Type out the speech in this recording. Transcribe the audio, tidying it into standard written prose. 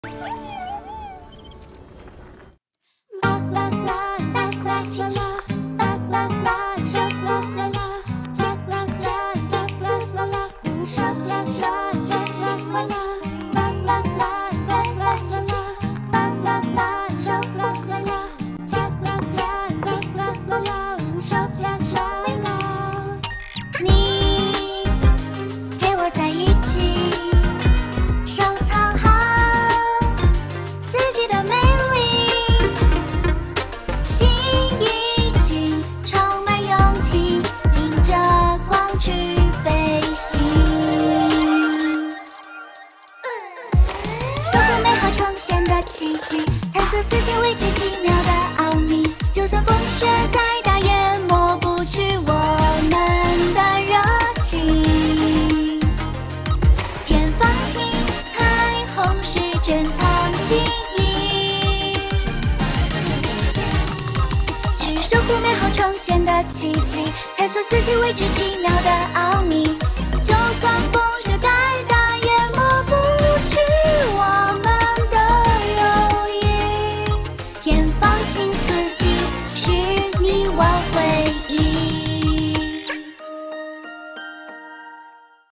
奇迹，探索四季未知奇妙的奥秘。就算风雪再大，也抹不去我们的热情。天放晴，彩虹是珍藏记忆。去守护美好重现的奇迹，探索四季未知奇妙的奥秘。就算风